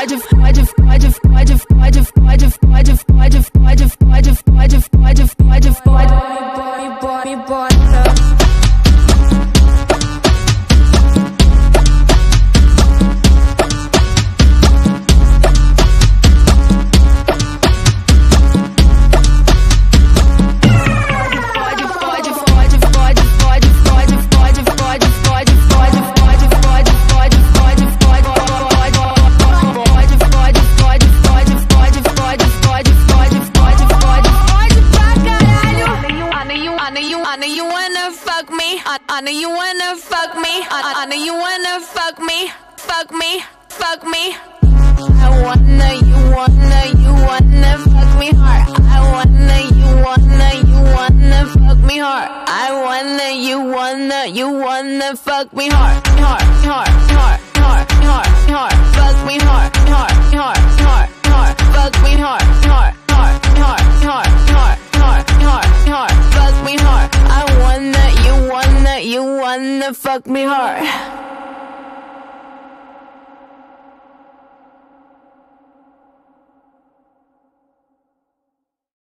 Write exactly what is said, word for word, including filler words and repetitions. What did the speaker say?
pode, pode, pode, pode, pode, pode, pode, pode, pode, pode, pode, pode, pode, pode, me bota. I know you wanna fuck me. I, I know you wanna fuck me. I, I know you wanna fuck me. Fuck me, fuck me. I wanna, you wanna, you wanna fuck me hard. I wanna, you wanna, you wanna fuck me hard. I wanna, you wanna, you wanna fuck me hard, hard, hard, hard, hard, hard, hard. Fuck me hard, hard, hard, hard, hard. Fuck me hard, hard, hard, hard, hard, hard, hard, hard, hard. Fuck me hard. I wanna, you wanna, you wanna fuck me hard.